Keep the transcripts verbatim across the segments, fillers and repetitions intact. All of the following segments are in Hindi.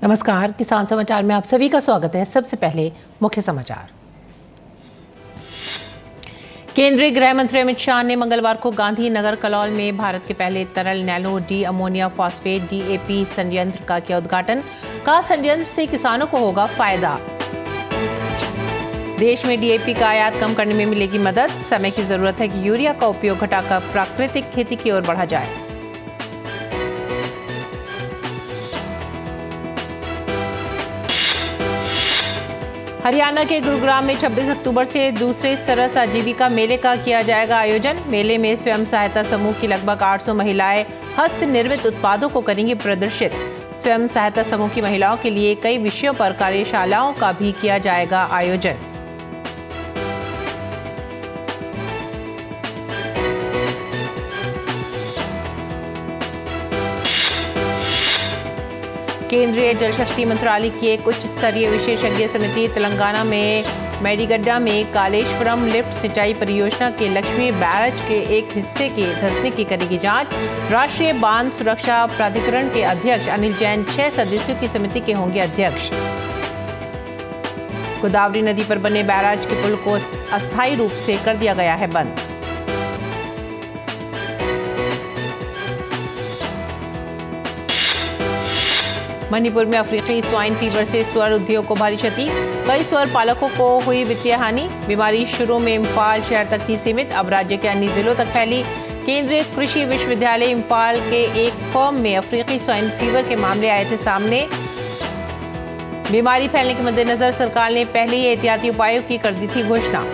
नमस्कार, किसान समाचार में आप सभी का स्वागत है। सबसे पहले मुख्य समाचार। केंद्रीय गृह मंत्री अमित शाह ने मंगलवार को गांधीनगर कलौल में भारत के पहले तरल nano di ammonia phosphate D A P संयंत्र का किया उद्घाटन। कहा, संयंत्र से किसानों को होगा फायदा। देश में डी ए पी का आयात कम करने में मिलेगी मदद। समय की जरूरत है कि यूरिया का उपयोग घटाकर प्राकृतिक खेती की ओर बढ़ा जाए। हरियाणा के गुरुग्राम में छब्बीस अक्टूबर से दूसरे सरस आजीविका मेले का किया जाएगा आयोजन। मेले में स्वयं सहायता समूह की लगभग आठ सौ महिलाएं हस्त निर्मित उत्पादों को करेंगी प्रदर्शित। स्वयं सहायता समूह की महिलाओं के लिए कई विषयों पर कार्यशालाओं का भी किया जाएगा आयोजन। केंद्रीय जल शक्ति मंत्रालय की एक उच्च स्तरीय विशेषज्ञ समिति तेलंगाना में मेडिगड्डा में कालेश्वरम लिफ्ट सिंचाई परियोजना के लक्ष्मी बैराज के एक हिस्से के धंसने की करेगी जांच। राष्ट्रीय बांध सुरक्षा प्राधिकरण के अध्यक्ष अनिल जैन छह सदस्यों की समिति के होंगे अध्यक्ष। गोदावरी नदी पर बने बैराज के पुल को अस्थायी रूप से कर दिया गया है बंद। मणिपुर में अफ्रीकी स्वाइन फीवर से सुअर उद्योग को भारी क्षति। कई सुअर पालकों को हुई वित्तीय हानि। बीमारी शुरू में इम्फाल शहर तक थी सीमित, अब राज्य के अन्य जिलों तक फैली। केंद्रीय कृषि विश्वविद्यालय इम्फाल के एक फर्म में अफ्रीकी स्वाइन फीवर के मामले आए थे सामने। बीमारी फैलने के मद्देनजर सरकार ने पहले ही एहतियाती उपायों की कर दी थी घोषणा।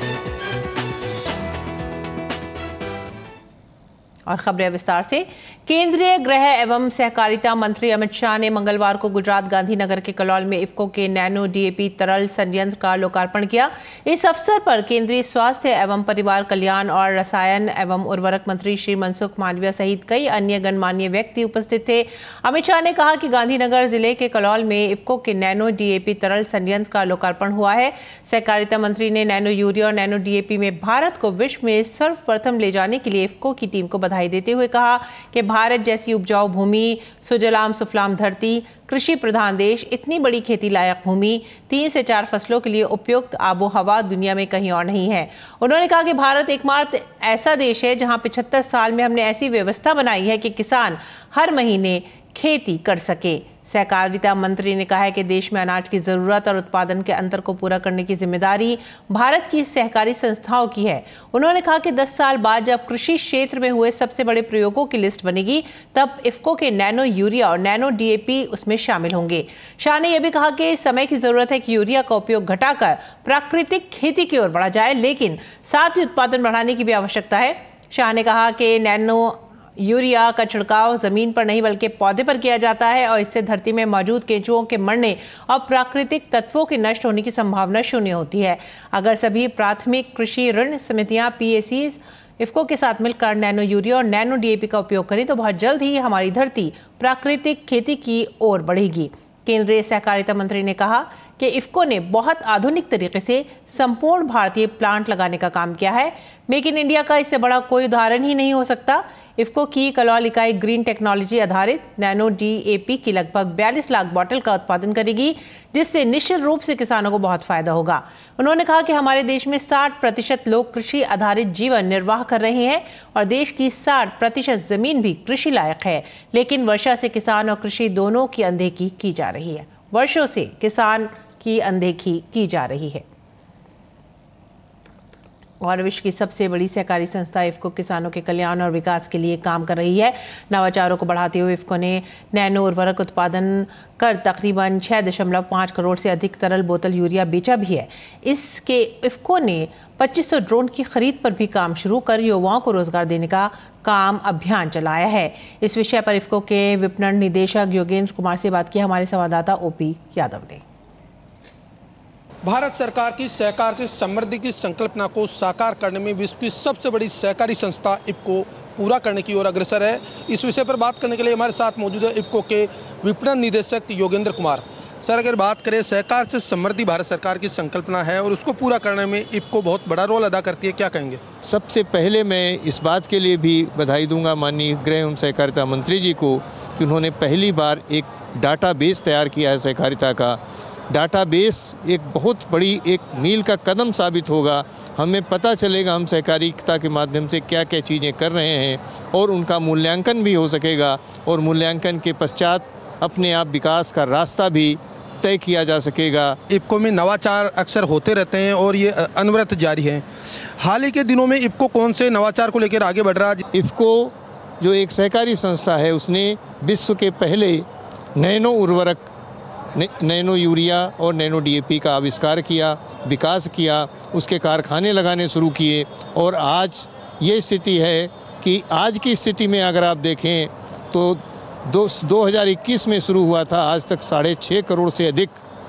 और खबरें विस्तार से। केंद्रीय गृह एवं सहकारिता मंत्री अमित शाह ने मंगलवार को गुजरात गांधीनगर के कलौल में इफ्को के नैनो डी ए पी तरल संयंत्र का लोकार्पण किया। इस अवसर पर केंद्रीय स्वास्थ्य एवं परिवार कल्याण और रसायन एवं उर्वरक मंत्री श्री मनसुख मांडविया सहित कई अन्य गणमान्य व्यक्ति उपस्थित थे। अमित शाह ने कहा कि गांधीनगर जिले के कलौल में इफ्को के नैनो डी ए पी तरल संयंत्र का लोकार्पण हुआ है। सहकारिता मंत्री ने नैनो यूरिया और नैनो डी ए पी में भारत को विश्व में सर्वप्रथम ले जाने के लिए इफ्को की टीम को बधाई देते हुए कहा कि भारत जैसी उपजाऊ भूमि, सुजलाम सुफलाम धरती, कृषि प्रधान देश, इतनी बड़ी खेती लायक भूमि, तीन से चार फसलों के लिए उपयुक्त आबो हवा दुनिया में कहीं और नहीं है। उन्होंने कहा कि भारत एकमात्र ऐसा देश है जहां पचहत्तर साल में हमने ऐसी व्यवस्था बनाई है कि किसान हर महीने खेती कर सके। सहकारिता मंत्री ने कहा है कि देश में अनाज की जरूरत और उत्पादन के अंतर को पूरा करने की जिम्मेदारी भारत की सहकारी संस्थाओं की है। उन्होंने कहा कि दस साल बाद जब कृषि क्षेत्र में हुए सबसे बड़े प्रयोगों की लिस्ट बनेगी, तब इफ्को के नैनो यूरिया और नैनो डी ए पी उसमें शामिल होंगे। शाह ने यह भी कहा कि समय की जरूरत है कि यूरिया का उपयोग घटाकर प्राकृतिक खेती की ओर बढ़ा जाए, लेकिन साथ ही उत्पादन बढ़ाने की भी आवश्यकता है। शाह ने कहा कि नैनो यूरिया का छिड़काव जमीन पर नहीं बल्कि पौधे पर किया जाता है और इससे धरती में मौजूद केंचुओं के मरने और प्राकृतिक तत्वों के नष्ट होने की संभावना शून्य होती है। अगर सभी प्राथमिक कृषि ऋण समितियां पी ए सी इफ्को के साथ मिलकर नैनो यूरिया और नैनो डी ए पी का उपयोग करें तो बहुत जल्द ही हमारी धरती प्राकृतिक खेती की ओर बढ़ेगी। केंद्रीय सहकारिता मंत्री ने कहा कि इफ्को ने बहुत आधुनिक तरीके से संपूर्ण भारतीय प्लांट लगाने का काम किया है। मेक इन इंडिया का इससे बड़ा कोई उदाहरण ही नहीं हो सकता। इफ्को की कलौल इकाई ग्रीन टेक्नोलॉजी आधारित नैनो डी ए पी की लगभग बयालीस लाख बोतल का उत्पादन करेगी, जिससे निश्चित रूप से किसानों को बहुत फायदा होगा। उन्होंने कहा कि हमारे देश में साठ प्रतिशत लोग कृषि आधारित जीवन निर्वाह कर रहे हैं और देश की साठ प्रतिशत जमीन भी कृषि लायक है, लेकिन वर्षा से किसान और कृषि दोनों की अनदेखी की जा रही है। वर्षों से किसान की अनदेखी की जा रही है। और विश्व की सबसे बड़ी सहकारी संस्था इफ्को किसानों के कल्याण और विकास के लिए काम कर रही है। नवाचारों को बढ़ाते हुए इफ्को ने नैनो उर्वरक उत्पादन कर तकरीबन छह दशमलव पाँच करोड़ से अधिक तरल बोतल यूरिया बेचा भी है। इसके इफ्को ने पच्चीस सौ ड्रोन की खरीद पर भी काम शुरू कर युवाओं को रोजगार देने का काम अभियान चलाया है। इस विषय पर इफ्को के विपणन निदेशक योगेंद्र कुमार से बात की हमारे संवाददाता ओ पी यादव ने। भारत सरकार की सहकार से समृद्धि की संकल्पना को साकार करने में विश्व की सबसे बड़ी सहकारी संस्था इफ्को पूरा करने की ओर अग्रसर है। इस विषय पर बात करने के लिए हमारे साथ मौजूद है इफ्को के विपणन निदेशक योगेंद्र कुमार। सर, अगर बात करें सहकार से समृद्धि भारत सरकार की संकल्पना है और उसको पूरा करने में इफ्को बहुत बड़ा रोल अदा करती है, क्या कहेंगे? सबसे पहले मैं इस बात के लिए भी बधाई दूंगा माननीय गृह एवं सहकारिता मंत्री जी को कि उन्होंने पहली बार एक डाटाबेस तैयार किया है सहकारिता का। डाटाबेस एक बहुत बड़ी एक मील का कदम साबित होगा। हमें पता चलेगा हम सहकारिता के माध्यम से क्या क्या चीज़ें कर रहे हैं और उनका मूल्यांकन भी हो सकेगा और मूल्यांकन के पश्चात अपने आप विकास का रास्ता भी तय किया जा सकेगा। इफ्को में नवाचार अक्सर होते रहते हैं और ये अनवरत जारी है। हाल ही के दिनों में इफ्को कौन से नवाचार को लेकर आगे बढ़ रहा है? इफ्को जो एक सहकारी संस्था है उसने विश्व के पहले नैनो उर्वरक नैनो यूरिया और नैनो डीएपी का आविष्कार किया, विकास किया, उसके कारखाने लगाने शुरू किए और आज ये स्थिति है कि आज की स्थिति में अगर आप देखें तो दो दो हज़ार इक्कीस में शुरू हुआ था, आज तक साढ़े छः करोड़ से अधिक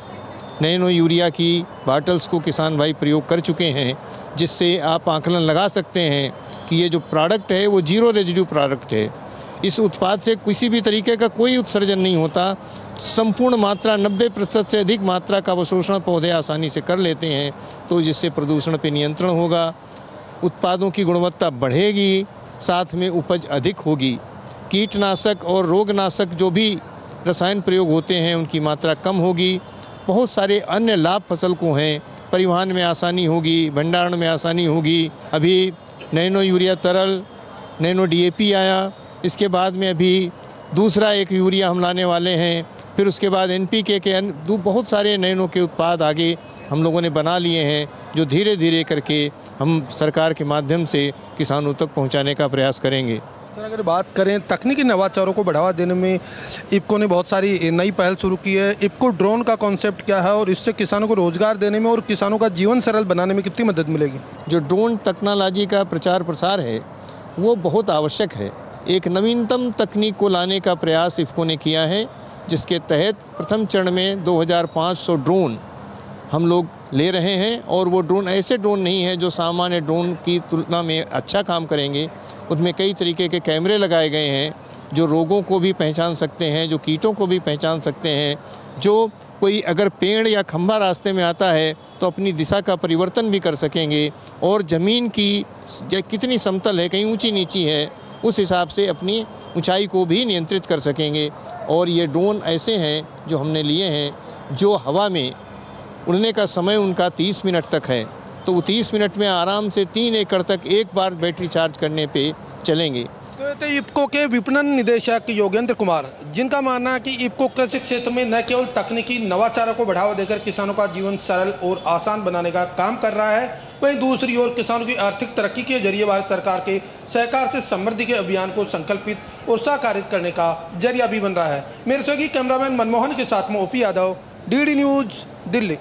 नैनो यूरिया की बाटल्स को किसान भाई प्रयोग कर चुके हैं, जिससे आप आकलन लगा सकते हैं कि ये जो प्रोडक्ट है वो जीरो रेजिड्यू प्रोडक्ट है। इस उत्पाद से किसी भी तरीके का कोई उत्सर्जन नहीं होता। संपूर्ण मात्रा नब्बे प्रतिशत से अधिक मात्रा का अवशोषण पौधे आसानी से कर लेते हैं, तो जिससे प्रदूषण पर नियंत्रण होगा, उत्पादों की गुणवत्ता बढ़ेगी, साथ में उपज अधिक होगी। कीटनाशक और रोगनाशक जो भी रसायन प्रयोग होते हैं उनकी मात्रा कम होगी। बहुत सारे अन्य लाभ फसल को हैं, परिवहन में आसानी होगी, भंडारण में आसानी होगी। अभी नैनो यूरिया तरल, नैनो डीएपी आया, इसके बाद में अभी दूसरा एक यूरिया हम लाने वाले हैं, फिर उसके बाद एनपीके के अन्य बहुत सारे नैनो के उत्पाद आगे हम लोगों ने बना लिए हैं, जो धीरे धीरे करके हम सरकार के माध्यम से किसानों तक पहुंचाने का प्रयास करेंगे। सर, अगर बात करें तकनीकी नवाचारों को बढ़ावा देने में इफ्को ने बहुत सारी नई पहल शुरू की है। इफ्को ड्रोन का कॉन्सेप्ट क्या है और इससे किसानों को रोजगार देने में और किसानों का जीवन सरल बनाने में कितनी मदद मिलेगी? जो ड्रोन टेक्नोलॉजी का प्रचार प्रसार है वो बहुत आवश्यक है। एक नवीनतम तकनीक को लाने का प्रयास इफ्को ने किया है, जिसके तहत प्रथम चरण में दो हज़ार पाँच सौ ड्रोन हम लोग ले रहे हैं और वो ड्रोन ऐसे ड्रोन नहीं है जो सामान्य ड्रोन की तुलना में अच्छा काम करेंगे। उसमें कई तरीके के कैमरे लगाए गए हैं जो रोगों को भी पहचान सकते हैं, जो कीटों को भी पहचान सकते हैं, जो कोई अगर पेड़ या खंभा रास्ते में आता है तो अपनी दिशा का परिवर्तन भी कर सकेंगे और ज़मीन की कितनी समतल है, कहीं ऊंची नीची है, उस हिसाब से अपनी ऊंचाई को भी नियंत्रित कर सकेंगे। और ये ड्रोन ऐसे हैं जो हमने लिए हैं जो हवा में उड़ने का समय उनका तीस मिनट तक है, तो वो तीस मिनट में आराम से तीन एकड़ तक एक बार बैटरी चार्ज करने पे चलेंगे। तो इफ्को के विपणन निदेशक योगेंद्र कुमार, जिनका मानना है कि इफ्को कृषि क्षेत्र में न केवल तकनीकी नवाचारों को बढ़ावा देकर किसानों का जीवन सरल और आसान बनाने का काम कर रहा है, वहीं दूसरी ओर किसानों की आर्थिक तरक्की के जरिए भारत सरकार के सहकार से समृद्धि के अभियान को संकल्पित और साकारित करने का जरिया भी बन रहा है। मेरे सहयोगी कैमरामैन मनमोहन के साथ में OP Yadav, DD news, Delhi.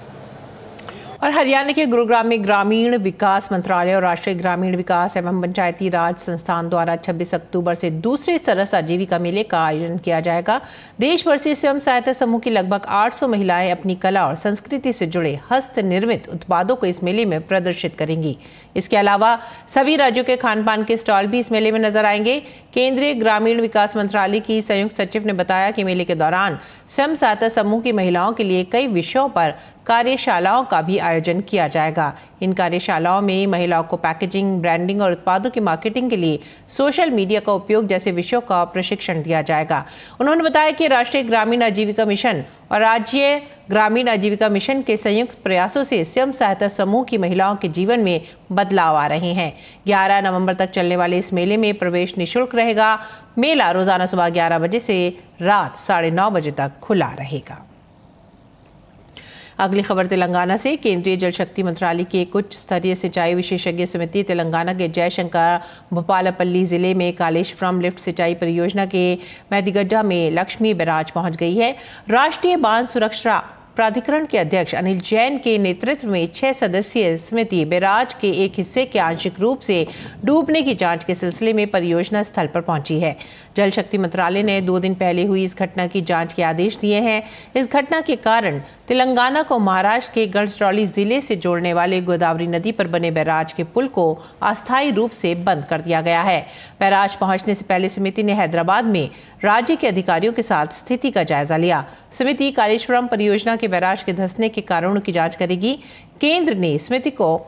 और हरियाणा के गुरुग्राम में ग्रामीण विकास मंत्रालय और राष्ट्रीय ग्रामीण विकास एवं पंचायती राज संस्थान द्वारा छब्बीस अक्टूबर से दूसरे सरस आजीविका मेले का आयोजन किया जाएगा। देश भर से स्वयं सहायता समूह की लगभग आठ सौ महिलाएं अपनी कला और संस्कृति से जुड़े हस्त निर्मित उत्पादों को इस मेले में प्रदर्शित करेंगी। इसके अलावा सभी राज्यों के खान पान के स्टॉल भी इस मेले में नजर आएंगे। केंद्रीय ग्रामीण विकास मंत्रालय की संयुक्त सचिव ने बताया कि मेले के दौरान स्वयं सहायता समूह की महिलाओं के लिए कई विषयों पर कार्यशालाओं का भी आयोजन किया जाएगा। इन कार्यशालाओं में महिलाओं को पैकेजिंग, ब्रांडिंग और उत्पादों की मार्केटिंग के लिए सोशल मीडिया का उपयोग जैसे विषयों का प्रशिक्षण दिया जाएगा। उन्होंने बताया कि राष्ट्रीय ग्रामीण आजीविका मिशन और राज्य ग्रामीण आजीविका मिशन के संयुक्त प्रयासों से स्वयं सहायता समूह की महिलाओं के जीवन में बदलाव आ रहे हैं। ग्यारह नवंबर तक चलने वाले इस मेले में प्रवेश निःशुल्क रहेगा। मेला रोजाना सुबह ग्यारह बजे से रात साढ़े नौ बजे तक खुला रहेगा। अगली खबर तेलंगाना से। केंद्रीय जल शक्ति मंत्रालय की एक उच्च स्तरीय सिंचाई विशेषज्ञ समिति तेलंगाना के जयशंकर भोपालपल्ली जिले में कालेश्वरम लिफ्ट सिंचाई परियोजना के मेदिगड्ढा में लक्ष्मी बैराज पहुंच गई है। राष्ट्रीय बांध सुरक्षा प्राधिकरण के अध्यक्ष अनिल जैन के नेतृत्व में छह सदस्यीय समिति बैराज के एक हिस्से के आंशिक रूप से डूबने की जांच के सिलसिले में परियोजना स्थल पर पहुंची है। जल शक्ति मंत्रालय ने दो दिन पहले हुई इस घटना की जांच के आदेश दिए हैं। इस घटना के कारण तेलंगाना को महाराष्ट्र के गढ़चिरौली जिले से जोड़ने वाले गोदावरी नदी पर बने बैराज के पुल को अस्थायी रूप से बंद कर दिया गया है। बैराज पहुंचने से पहले समिति ने हैदराबाद में राज्य के अधिकारियों के साथ स्थिति का जायजा लिया। समिति कालेश्वरम परियोजना के बैराज के धंसने के कारणों की जांच करेगी। केंद्र ने समिति को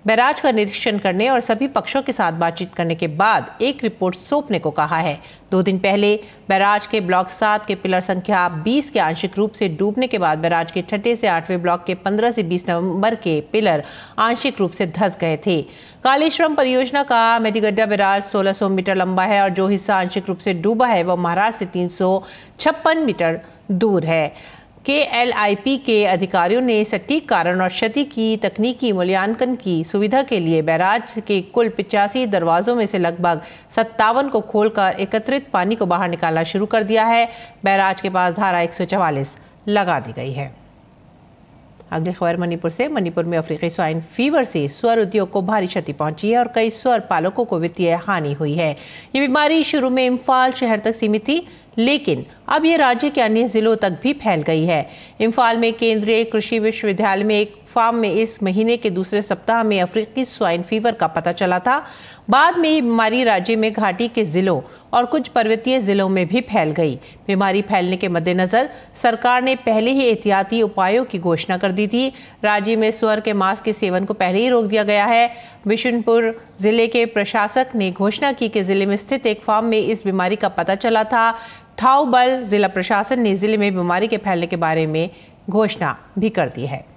बैराज का निरीक्षण करने और सभी पक्षों के साथ बातचीत करने के बाद एक रिपोर्ट सौंपने को कहा है। दो दिन पहले बैराज के ब्लॉक सात के पिलर संख्या बीस के आंशिक रूप से डूबने के बाद बैराज के छठे से आठवें ब्लॉक के पंद्रह से बीस नवंबर के पिलर आंशिक रूप से धंस गए थे। कालेश्वरम परियोजना का मेडीगड्डा बैराज सोलह सौ मीटर लंबा है और जो हिस्सा आंशिक रूप से डूबा है वह महाराष्ट्र से तीन सौ छप्पन मीटर दूर है। के एल आई पी के अधिकारियों ने सटीक कारण और क्षति की तकनीकी मूल्यांकन की सुविधा के लिए बैराज के कुल पिचासी दरवाजों में से लगभग सत्तावन को खोलकर एकत्रित पानी को बाहर निकालना शुरू कर दिया है। बैराज के पास धारा एक सौ चवालीस लगा दी गई है। अगली खबर मणिपुर से। मणिपुर में अफ्रीकी स्वाइन फीवर से स्वर उद्योग को भारी क्षति पहुंची है और कई स्वर पालकों को वित्तीय हानि हुई है। ये बीमारी शुरू में इम्फाल शहर तक सीमित थी, लेकिन अब ये राज्य के अन्य जिलों तक भी फैल गई है। इम्फाल में केंद्रीय कृषि विश्वविद्यालय में एक फार्म में इस महीने के दूसरे सप्ताह में अफ्रीकी स्वाइन फीवर का पता चला था। बाद में ये बीमारी राज्य में घाटी के जिलों और कुछ पर्वतीय जिलों में भी फैल गई। बीमारी फैलने के मद्देनजर सरकार ने पहले ही एहतियाती उपायों की घोषणा कर दी थी। राज्य में सुअर के मांस के सेवन को पहले ही रोक दिया गया है। बिशुनपुर जिले के प्रशासक ने घोषणा की कि जिले में स्थित एक फार्म में इस बीमारी का पता चला था। थाउबल जिला प्रशासन ने जिले में बीमारी के फैलने के बारे में घोषणा भी कर दी है।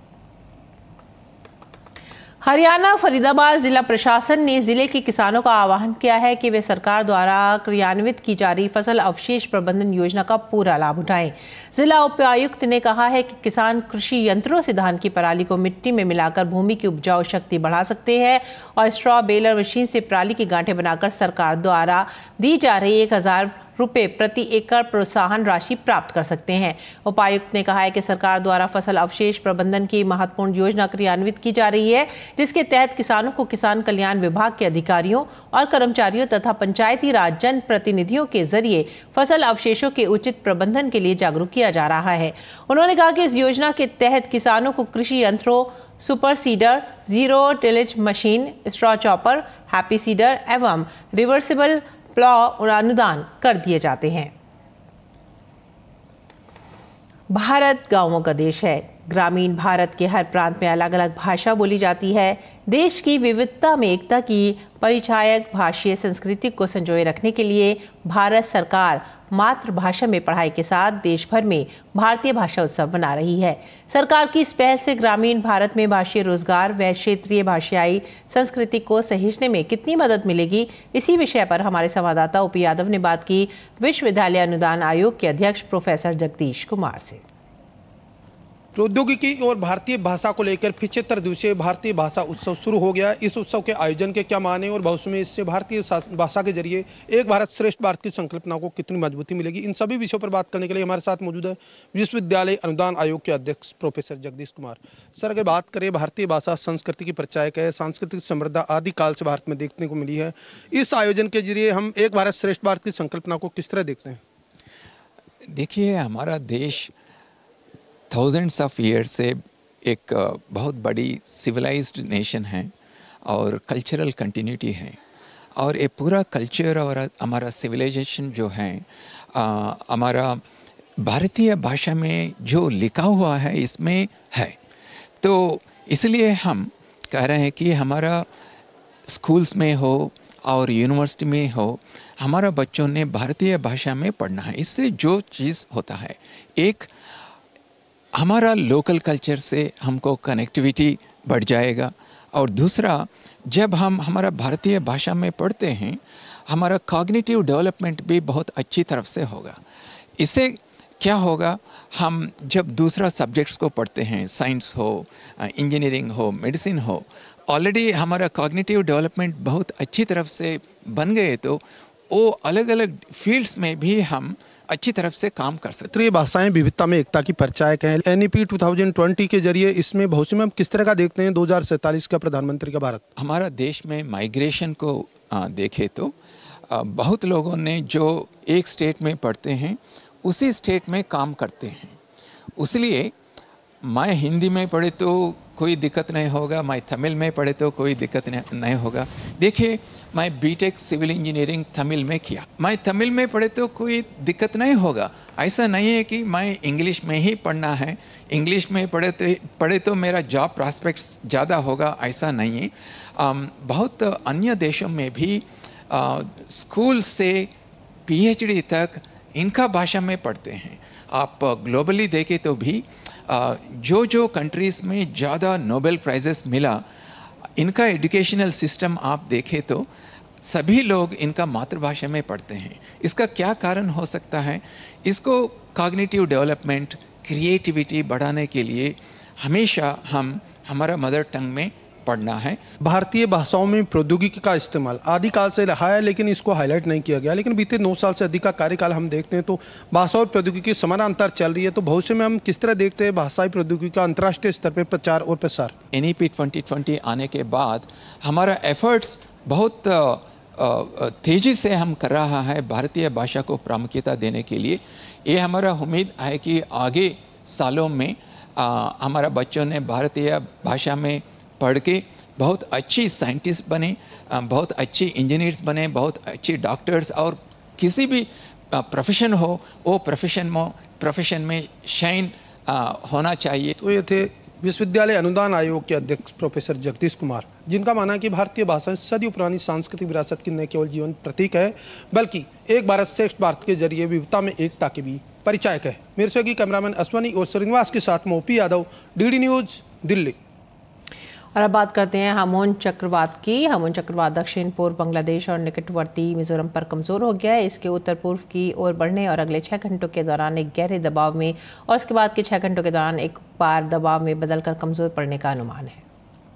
हरियाणा फरीदाबाद जिला प्रशासन ने जिले के किसानों का आह्वान किया है कि वे सरकार द्वारा क्रियान्वित की जा रही फसल अवशेष प्रबंधन योजना का पूरा लाभ उठाएं। जिला उपायुक्त ने कहा है कि किसान कृषि यंत्रों से धान की पराली को मिट्टी में मिलाकर भूमि की उपजाऊ शक्ति बढ़ा सकते हैं और स्ट्रॉ बेलर मशीन से पराली की गांठें बनाकर सरकार द्वारा दी जा रही एक हजार रुपए प्रति एकड़ प्रोत्साहन राशि प्राप्त कर सकते हैं। उपायुक्त ने कहा है कि सरकार द्वारा फसल अवशेष प्रबंधन की महत्वपूर्ण योजना क्रियान्वित की जा रही है, जिसके तहत किसानों को किसान कल्याण विभाग के अधिकारियों और कर्मचारियों तथा पंचायती राज जन प्रतिनिधियों के जरिए फसल अवशेषों के उचित प्रबंधन के लिए जागरूक किया जा रहा है। उन्होंने कहा कि इस योजना के तहत किसानों को कृषि यंत्रों, super seeder, zero tillage machine, straw chopper, happy seeder एवं रिवर्सिबल प्लॉ अनुदान कर दिए जाते हैं। भारत गांवों का देश है। ग्रामीण भारत के हर प्रांत में अलग अलग भाषा बोली जाती है। देश की विविधता में एकता की परिचायक भाषीय संस्कृति को संजोए रखने के लिए भारत सरकार मातृभाषा में पढ़ाई के साथ देश भर में भारतीय भाषा उत्सव मना रही है। सरकार की इस पहल से ग्रामीण भारत में भाषीय रोजगार व क्षेत्रीय भाषाई संस्कृति को सहेजने में कितनी मदद मिलेगी, इसी विषय पर हमारे संवाददाता ओपी यादव ने बात की विश्वविद्यालय अनुदान आयोग के अध्यक्ष प्रोफेसर जगदीश कुमार से। प्रौद्योगिकी और भारतीय भाषा को लेकर पिछहत्तर दिवसीय भारतीय भाषा उत्सव शुरू हो गया। इस उत्सव के आयोजन के क्या माने और भविष्य में इससे भारतीय भाषा के जरिए एक भारत श्रेष्ठ भारत की संकल्पना को कितनी मजबूती मिलेगी, इन सभी विषयों पर बात करने के लिए हमारे साथ मौजूद है विश्वविद्यालय अनुदान आयोग के अध्यक्ष प्रोफेसर जगदीश कुमार। सर, अगर बात करें भारतीय भाषा संस्कृति की परिचायक है, सांस्कृतिक समृद्धता आदि काल से भारत में देखने को मिली है, इस आयोजन के जरिए हम एक भारत श्रेष्ठ भारत की संकल्पना को किस तरह देखते हैं? देखिए, हमारा देश थाउजेंड्स ऑफ ईयर से एक बहुत बड़ी सिविलाइज्ड नेशन है और कल्चरल कंटिन्यूटी है और ये पूरा कल्चर और हमारा सिविलाइजेशन जो है हमारा भारतीय भाषा में जो लिखा हुआ है इसमें है। तो इसलिए हम कह रहे हैं कि हमारा स्कूल्स में हो और यूनिवर्सिटी में हो, हमारा बच्चों ने भारतीय भाषा में पढ़ना है। इससे जो चीज़ होता है, एक हमारा लोकल कल्चर से हमको कनेक्टिविटी बढ़ जाएगा और दूसरा जब हम हमारा भारतीय भाषा में पढ़ते हैं हमारा कॉग्निटिव डेवलपमेंट भी बहुत अच्छी तरफ से होगा। इससे क्या होगा, हम जब दूसरा सब्जेक्ट्स को पढ़ते हैं, साइंस हो, इंजीनियरिंग हो, मेडिसिन हो, ऑलरेडी हमारा कॉग्निटिव डेवलपमेंट बहुत अच्छी तरफ से बन गए तो वो अलग अलग फील्ड्स में भी हम अच्छी तरफ से काम कर सकते हैं। क्षेत्रीय भाषाएं विविधता में एकता की परिचायक हैं। एन ई पी दो हज़ार बीस के जरिए इसमें भविष्य में हम किस तरह का देखते हैं दो हज़ार सैंतालीस का प्रधानमंत्री का भारत? हमारा देश में माइग्रेशन को देखे तो बहुत लोगों ने जो एक स्टेट में पढ़ते हैं उसी स्टेट में काम करते हैं। इसलिए मैं हिंदी में पढ़े तो कोई दिक्कत नहीं होगा, मैं तमिल में पढ़े तो कोई दिक्कत नहीं होगा। देखिए, मैं बीटेक सिविल इंजीनियरिंग तमिल में किया, मैं तमिल में पढ़े तो कोई दिक्कत नहीं होगा। ऐसा नहीं है कि मैं इंग्लिश में ही पढ़ना है, इंग्लिश में पढ़े तो पढ़े तो मेरा जॉब प्रॉस्पेक्ट्स ज़्यादा होगा, ऐसा नहीं है। um, बहुत अन्य देशों में भी uh, स्कूल से पीएचडी तक इनका भाषा में पढ़ते हैं। आप ग्लोबली देखें तो भी uh, जो जो कंट्रीज़ में ज़्यादा नोबेल प्राइजेस मिला, इनका एजुकेशनल सिस्टम आप देखें तो सभी लोग इनका मातृभाषा में पढ़ते हैं। इसका क्या कारण हो सकता है? इसको कॉग्निटिव डेवलपमेंट, क्रिएटिविटी बढ़ाने के लिए हमेशा हम हमारा मदर टंग में पढ़ना है। भारतीय भाषाओं में प्रौद्योगिकी का इस्तेमाल आदिकाल से रहा है, लेकिन इसको हाईलाइट नहीं किया गया। लेकिन बीते नौ साल से अधिक का कार्यकाल हम देखते हैं तो भाषा और प्रौद्योगिकी समानांतर चल रही है। तो भविष्य में हम किस तरह देखते हैं भाषाई प्रौद्योगिकी का अंतर्राष्ट्रीय स्तर पर प्रचार और प्रसार? N E P twenty twenty आने के बाद हमारा एफर्ट्स बहुत तेज़ी से हम कर रहा है भारतीय भाषा को प्रामुख्यता देने के लिए। ये हमारा उम्मीद है कि आगे सालों में आ, हमारा बच्चों ने भारतीय भाषा में पढ़ के बहुत अच्छी साइंटिस्ट बने, बहुत अच्छी इंजीनियर्स बने, बहुत अच्छी डॉक्टर्स, और किसी भी प्रोफेशन हो वो प्रोफेशन में प्रोफेशन में शाइन होना चाहिए। तो ये थे विश्वविद्यालय अनुदान आयोग के अध्यक्ष प्रोफेसर जगदीश कुमार, जिनका मानना है कि भारतीय भाषा सदियों पुरानी सांस्कृतिक विरासत की न केवल जीवन प्रतीक है, बल्कि एक भारत श्रेष्ठ भारत के जरिए विविधता में एकता के भी परिचायक है। मेरे सहयोगी कैमरामैन अश्वनी और श्रीनिवास के साथ मोपी यादव, डीडी न्यूज, दिल्ली। और अब बात करते हैं हामोन चक्रवात की। हामोन चक्रवात दक्षिण पूर्व बांग्लादेश और निकटवर्ती मिजोरम पर कमजोर हो गया है। इसके उत्तर पूर्व की ओर बढ़ने और अगले छह घंटों के दौरान एक गहरे दबाव में और उसके बाद के छह घंटों के दौरान एक बार दबाव में बदलकर कमजोर पड़ने का अनुमान है।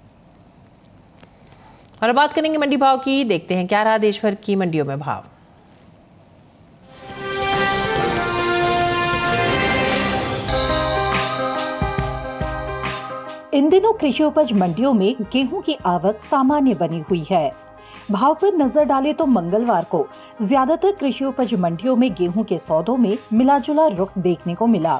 और अब बात करेंगे मंडी भाव की। देखते हैं क्या रहा देश भर की मंडियों में भाव। इन दिनों कृषि उपज मंडियों में गेहूं की आवक सामान्य बनी हुई है। भाव पर नजर डालें तो मंगलवार को ज्यादातर कृषि उपज मंडियों में गेहूं के सौदों में मिलाजुला रुख देखने को मिला।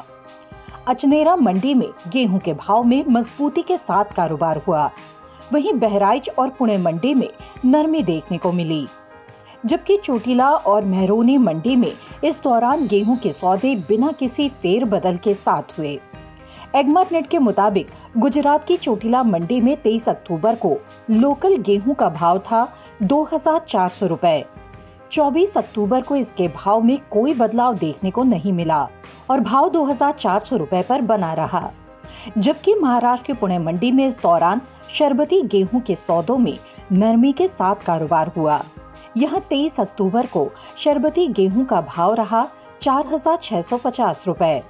अचनेरा मंडी में गेहूं के भाव में मजबूती के साथ कारोबार हुआ, वहीं बहराइच और पुणे मंडी में नरमी देखने को मिली, जबकि चोटिला और मेहरौनी मंडी में इस दौरान गेहूं के सौदे बिना किसी फेरबदल के साथ हुए। एगमार्ट नेट के मुताबिक गुजरात की चोटिला मंडी में तेईस अक्टूबर को लोकल गेहूं का भाव था दो हजार चार सौ रुपए। चौबीस अक्टूबर को इसके भाव में कोई बदलाव देखने को नहीं मिला और भाव दो हजार चार सौ रुपए पर बना रहा, जबकि महाराष्ट्र के पुणे मंडी में इस दौरान शरबती गेहूं के सौदों में नरमी के साथ कारोबार हुआ। यहां तेईस अक्टूबर को शरबती गेहूं का भाव रहा चार हजार छह सौ पचास रुपए।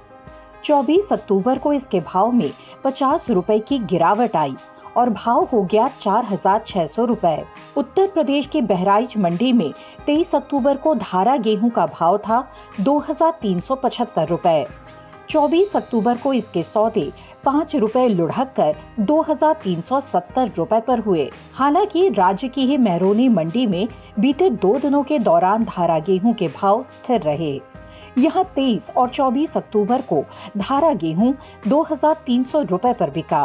चौबीस अक्टूबर को इसके भाव में पचास रुपए की गिरावट आई और भाव हो गया चार हजार छह सौ रुपए। उत्तर प्रदेश की बहराइच मंडी में तेईस अक्टूबर को धारा गेहूं का भाव था दो हजार तीन सौ पचहत्तर रुपए। चौबीस अक्टूबर को इसके सौदे पाँच रुपए लुढ़क कर दो हजार तीन सौ सत्तर रुपए पर हुए। हालांकि राज्य की ही मेहरौनी मंडी में बीते दो दिनों के दौरान धारा गेहूं के भाव स्थिर रहे। यहाँ तेईस और चौबीस अक्टूबर को धारा गेहूं दो हजार तीन सौ रुपए पर बिका।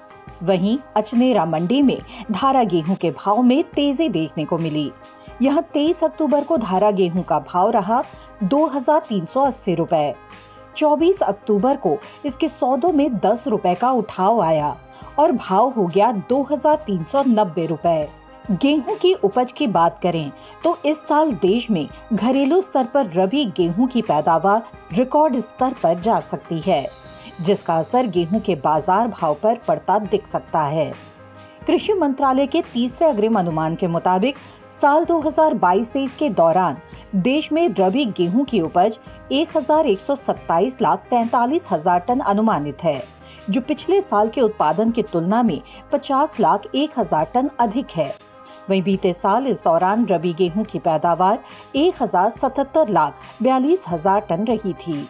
वहीं अचनेरा मंडी में धारा गेहूं के भाव में तेजी देखने को मिली। यहाँ तेईस अक्टूबर को धारा गेहूं का भाव रहा दो हजार तीन सौ अस्सी रुपए। चौबीस अक्टूबर को इसके सौदों में दस रुपए का उठाव आया और भाव हो गया दो हजार तीन सौ नब्बे रुपए। गेहूं की उपज की बात करें तो इस साल देश में घरेलू स्तर पर रबी गेहूं की पैदावार रिकॉर्ड स्तर पर जा सकती है, जिसका असर गेहूं के बाजार भाव पर पड़ता दिख सकता है। कृषि मंत्रालय के तीसरे अग्रिम अनुमान के मुताबिक साल दो हजार बाईस तेईस के दौरान देश में रबी गेहूं की उपज एक हजार एक सौ सत्ताईस लाख तैंतालीस हजार टन अनुमानित है, जो पिछले साल के उत्पादन की तुलना में पचास लाख एक हजार टन अधिक है। वहीं बीते साल इस दौरान रबी गेहूं की पैदावार एक हजार सतहत्तर लाख बयालीस हजार टन रही थी।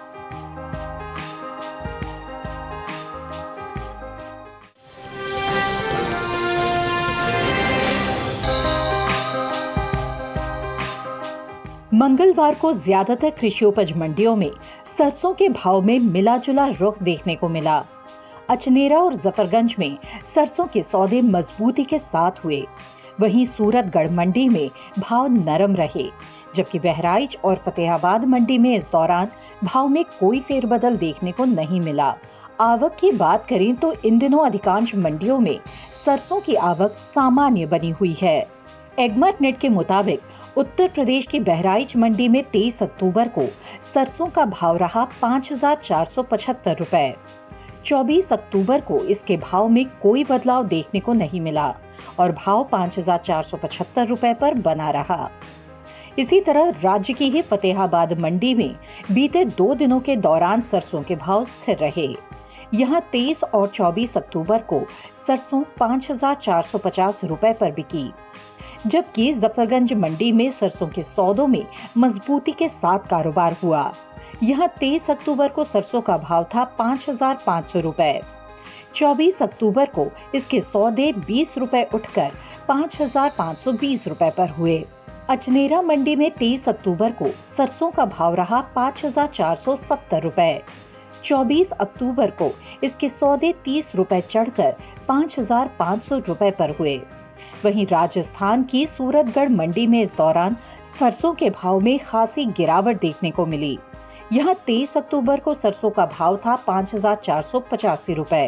मंगलवार को ज्यादातर कृषि उपज मंडियों में सरसों के भाव में मिलाजुला रुख देखने को मिला। अचनेरा और जफरगंज में सरसों के सौदे मजबूती के साथ हुए, वहीं सूरतगढ़ मंडी में भाव नरम रहे, जबकि बहराइच और फतेहाबाद मंडी में इस दौरान भाव में कोई फेरबदल देखने को नहीं मिला। आवक की बात करें तो इन दिनों अधिकांश मंडियों में सरसों की आवक सामान्य बनी हुई है। एगमार्ट नेट के मुताबिक उत्तर प्रदेश की बहराइच मंडी में तेईस अक्टूबर को सरसों का भाव रहा पाँच हजार चार सौ पचहत्तर रुपए। चौबीस अक्टूबर को इसके भाव में कोई बदलाव देखने को नहीं मिला और भाव पाँच हजार चार सौ पचहत्तर रुपए पर बना रहा। इसी तरह राज्य की ही फतेहाबाद मंडी में बीते दो दिनों के दौरान सरसों के भाव स्थिर रहे। यहाँ तेईस और चौबीस अक्टूबर को सरसों पाँच हजार चार सौ पचास रुपए पर बिकी, जबकि जफरगंज मंडी में सरसों के सौदों में मजबूती के साथ कारोबार हुआ। यहाँ तेईस अक्टूबर को सरसों का भाव था पाँच हजार पाँच सौ रुपए। चौबीस अक्टूबर को इसके सौदे बीस रुपए उठकर पाँच हजार पाँच सौ बीस रुपए पर हुए। अचनेरा मंडी में तेईस अक्टूबर को सरसों का भाव रहा पाँच हजार चार सौ सत्तर रुपए। चौबीस अक्टूबर को इसके सौदे तीस रुपए चढ़कर पाँच हजार पाँच सौ रुपए पर हुए। वहीं राजस्थान की सूरतगढ़ मंडी में इस दौरान सरसों के भाव में खासी गिरावट देखने को मिली। यहाँ तेईस अक्टूबर को सरसों का भाव था पाँच हजार चार सौ पचासी रुपए।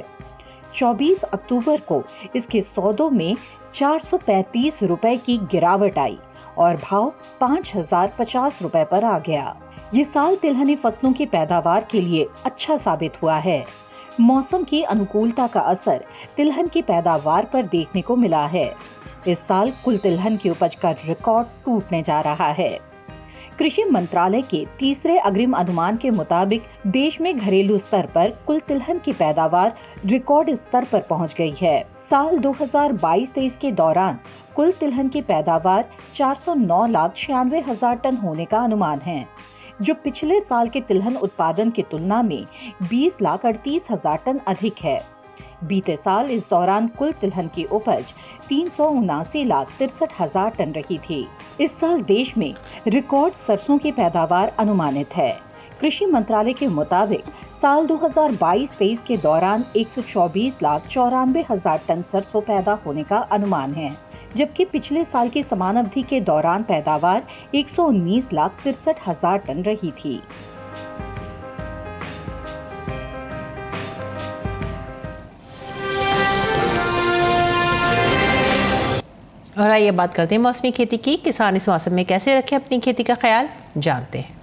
चौबीस अक्टूबर को इसके सौदों में चार सौ पैंतीस रुपए की गिरावट आई और भाव पाँच हजार पचास रुपए पर आ गया। ये साल तिलहनी फसलों की पैदावार के लिए अच्छा साबित हुआ है। मौसम की अनुकूलता का असर तिलहन की पैदावार पर देखने को मिला है। इस साल कुल तिलहन की उपज का रिकॉर्ड टूटने जा रहा है। कृषि मंत्रालय के तीसरे अग्रिम अनुमान के मुताबिक देश में घरेलू स्तर पर कुल तिलहन की पैदावार रिकॉर्ड स्तर पर पहुंच गई है। साल दो हजार बाईस तेईस के दौरान कुल तिलहन की पैदावार चार सौ नौ लाख छियानवे हजार टन होने का अनुमान है, जो पिछले साल के तिलहन उत्पादन की तुलना में बीस लाख अड़तीस हजार टन अधिक है। बीते साल इस दौरान कुल तिलहन की उपज तीन सौ उनासी लाख तिरसठ हजार टन रही थी। इस साल देश में रिकॉर्ड सरसों की पैदावार अनुमानित है। कृषि मंत्रालय के मुताबिक साल दो हजार बाईस तेईस के दौरान एक सौ चौबीस लाख चौरानवे हजार टन सरसों पैदा होने का अनुमान है, जबकि पिछले साल की समान अवधि के दौरान पैदावार एक सौ उन्नीस लाख तिरसठ हजार टन रही थी। और आइए बात करते हैं मौसमी खेती की। किसान इस मौसम में कैसे रखें अपनी खेती का ख्याल, जानते हैं।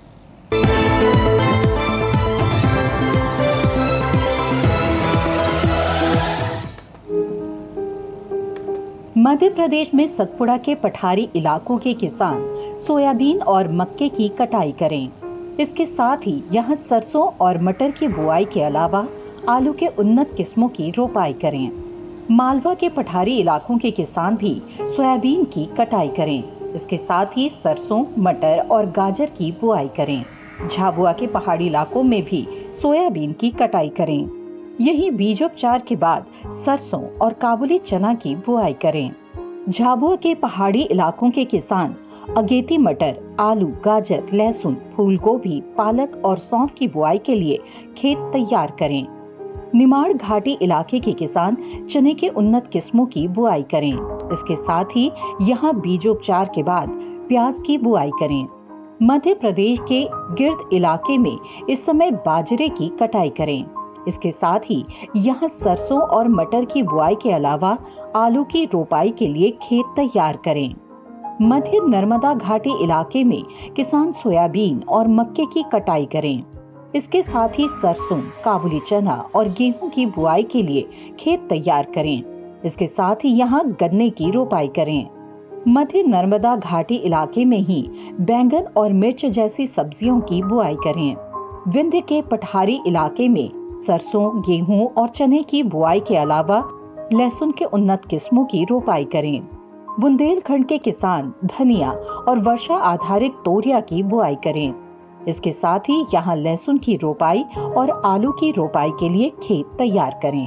मध्य प्रदेश में सतपुड़ा के पठारी इलाकों के किसान सोयाबीन और मक्के की कटाई करें। इसके साथ ही यहां सरसों और मटर की बुआई के अलावा आलू के उन्नत किस्मों की रोपाई करें। मालवा के पठारी इलाकों के किसान भी सोयाबीन की कटाई करें। इसके साथ ही सरसों, मटर और गाजर की बुआई करें। झाबुआ के पहाड़ी इलाकों में भी सोयाबीन की कटाई करें। यही बीजोपचार के बाद सरसों और काबुली चना की बुआई करें। झाबुआ के पहाड़ी इलाकों के किसान अगेती मटर, आलू, गाजर, लहसुन, फूल गोभी, पालक और सौंफ की बुआई के लिए खेत तैयार करें। निमाड़ घाटी इलाके के किसान चने के उन्नत किस्मों की बुआई करें। इसके साथ ही यहाँ बीजोपचार के बाद प्याज की बुआई करें। मध्य प्रदेश के गिर्द इलाके में इस समय बाजरे की कटाई करें। इसके साथ ही यहाँ सरसों और मटर की बुआई के अलावा आलू की रोपाई के लिए खेत तैयार करें। मध्य नर्मदा घाटी इलाके में किसान सोयाबीन और मक्के की कटाई करें। इसके साथ ही सरसों, काबुली चना और गेहूं की बुआई के लिए खेत तैयार करें। इसके साथ ही यहाँ गन्ने की रोपाई करें। मध्य नर्मदा घाटी इलाके में ही बैंगन और मिर्च जैसी सब्जियों की बुआई करें। विंध्य के पठारी इलाके में सरसों, गेहूं और चने की बुआई के अलावा लहसुन के उन्नत किस्मों की रोपाई करें। बुंदेलखंड के किसान धनिया और वर्षा आधारित तोरिया की बुआई करें। इसके साथ ही यहाँ लहसुन की रोपाई और आलू की रोपाई के लिए खेत तैयार करें।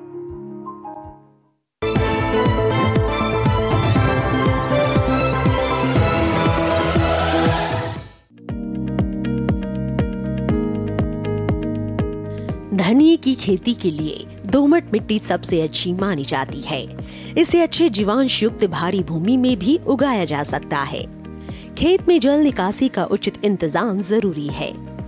धनिये की खेती के लिए दोमट मिट्टी सबसे अच्छी मानी जाती है। इसे अच्छे जीवांश युक्त भारी भूमि में भी उगाया जा सकता है। खेत में जल निकासी का उचित इंतजाम जरूरी है।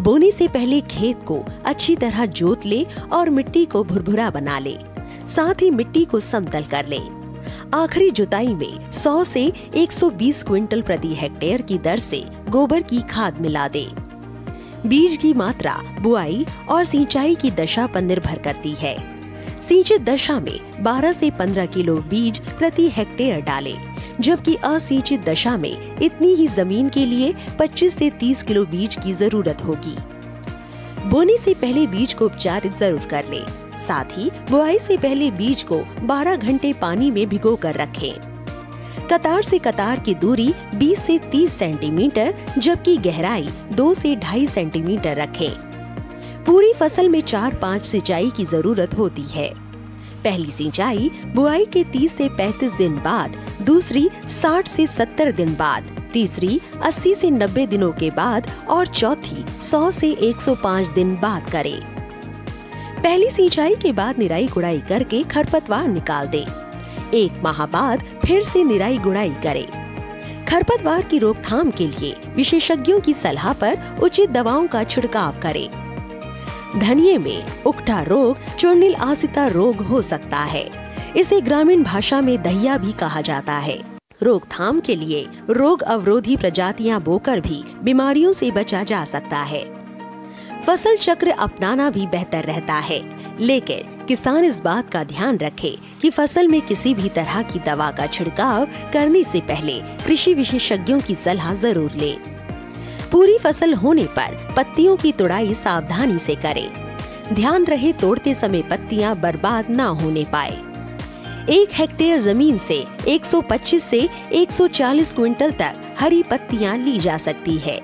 बोने से पहले खेत को अच्छी तरह जोत ले और मिट्टी को भुरभुरा बना ले। साथ ही मिट्टी को समतल कर ले। आखिरी जुताई में सौ से एक सौ बीस क्विंटल प्रति हेक्टेयर की दर से गोबर की खाद मिला दे। बीज की मात्रा बुआई और सिंचाई की दशा पर निर्भर करती है। सिंचित दशा में बारह से पंद्रह किलो बीज प्रति हेक्टेयर डालें, जबकि असिंचित दशा में इतनी ही जमीन के लिए पच्चीस से तीस किलो बीज की जरूरत होगी। बोने से पहले बीज को उपचारित जरूर कर लें। साथ ही बुआई से पहले बीज को बारह घंटे पानी में भिगो कर रखें। कतार से कतार की दूरी बीस से तीस सेंटीमीटर, जबकि गहराई दो से ढाई सेंटीमीटर रखें। पूरी फसल में चार पाँच सिंचाई की जरूरत होती है। पहली सिंचाई बुआई के तीस से पैंतीस दिन बाद, दूसरी साठ से सत्तर दिन बाद, तीसरी अस्सी से नब्बे दिनों के बाद और चौथी सौ से एक सौ पाँच दिन बाद करें। पहली सिंचाई के बाद निराई गुड़ाई करके खरपतवार निकाल दें। एक माह बाद फिर से निराई गुड़ाई करें। खरपतवार की रोकथाम के लिए विशेषज्ञों की सलाह पर उचित दवाओं का छिड़काव करें। धनिये में उकठा रोग चूर्णिल आसिता रोग हो सकता है। इसे ग्रामीण भाषा में दहिया भी कहा जाता है। रोकथाम के लिए रोग अवरोधी प्रजातियां बोकर भी बीमारियों से बचा जा सकता है। फसल चक्र अपनाना भी बेहतर रहता है, लेकिन किसान इस बात का ध्यान रखे कि फसल में किसी भी तरह की दवा का छिड़काव करने से पहले कृषि विशेषज्ञों की सलाह जरूर ले। पूरी फसल होने पर पत्तियों की तुड़ाई सावधानी से करें। ध्यान रहे तोड़ते समय पत्तियां बर्बाद ना होने पाए। एक हेक्टेयर जमीन से एक सौ पच्चीस से एक सौ चालीस क्विंटल तक हरी पत्तियां ली जा सकती है।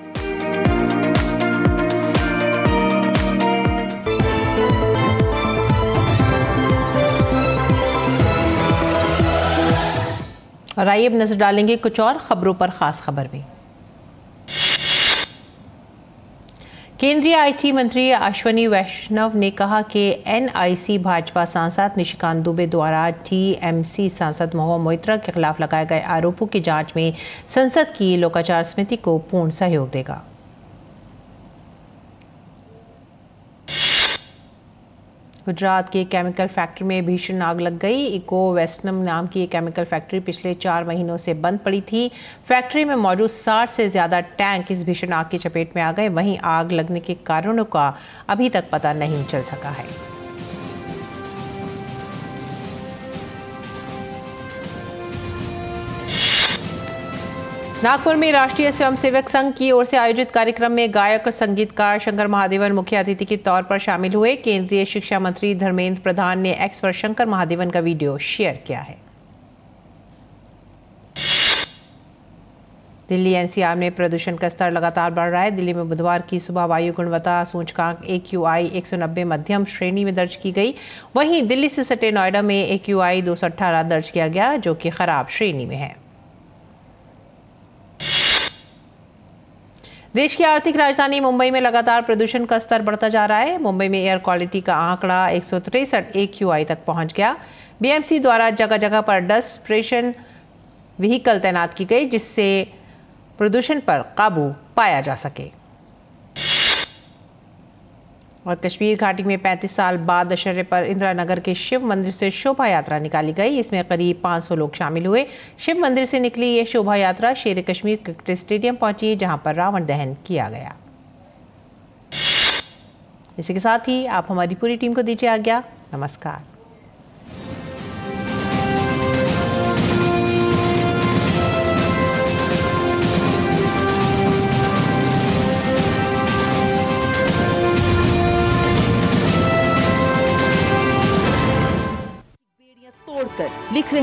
और आइए अब नजर डालेंगे कुछ और खबरों पर। खास खबर में केंद्रीय आईटी मंत्री अश्विनी वैष्णव ने कहा कि एनआईसी भाजपा सांसद निशिकांत दुबे द्वारा टीएमसी सांसद महुआ मोइत्रा के खिलाफ लगाए गए आरोपों की जांच में संसद की लोकाचार समिति को पूर्ण सहयोग देगा। गुजरात के केमिकल फैक्ट्री में भीषण आग लग गई। इको वेस्टनम नाम की केमिकल फैक्ट्री पिछले चार महीनों से बंद पड़ी थी। फैक्ट्री में मौजूद साठ से ज्यादा टैंक इस भीषण आग की चपेट में आ गए। वहीं आग लगने के कारणों का अभी तक पता नहीं चल सका है। नागपुर में राष्ट्रीय स्वयंसेवक संघ की ओर से आयोजित कार्यक्रम में गायक और संगीतकार शंकर महादेवन मुख्य अतिथि के तौर पर शामिल हुए। केंद्रीय शिक्षा मंत्री धर्मेंद्र प्रधान ने एक्स पर शंकर महादेवन का वीडियो शेयर किया है। दिल्ली एनसीआर में प्रदूषण का स्तर लगातार बढ़ रहा है। दिल्ली में बुधवार की सुबह वायु गुणवत्ता सूचकांक एक्यूआई एक सौ नब्बे मध्यम श्रेणी में दर्ज की गई। वहीं दिल्ली से सटे नोएडा में एक्यूआई दो सौ अठारह दर्ज किया गया, जो कि खराब श्रेणी में है। देश की आर्थिक राजधानी मुंबई में लगातार प्रदूषण का स्तर बढ़ता जा रहा है। मुंबई में एयर क्वालिटी का आंकड़ा एक सौ तिरसठ एक्यूआई तक पहुंच गया। बीएमसी द्वारा जगह जगह पर डस्ट प्रेशन व्हीकल तैनात की गई, जिससे प्रदूषण पर काबू पाया जा सके। और कश्मीर घाटी में पैंतीस साल बाद दशहरे पर इंदिरा नगर के शिव मंदिर से शोभा यात्रा निकाली गई। इसमें करीब पाँच सौ लोग शामिल हुए। शिव मंदिर से निकली ये शोभा यात्रा शेर कश्मीर क्रिकेट स्टेडियम पहुंची, जहां पर रावण दहन किया गया। इसी के साथ ही आप हमारी पूरी टीम को दीजिए आज्ञा। नमस्कार। तोड़कर लिख रहे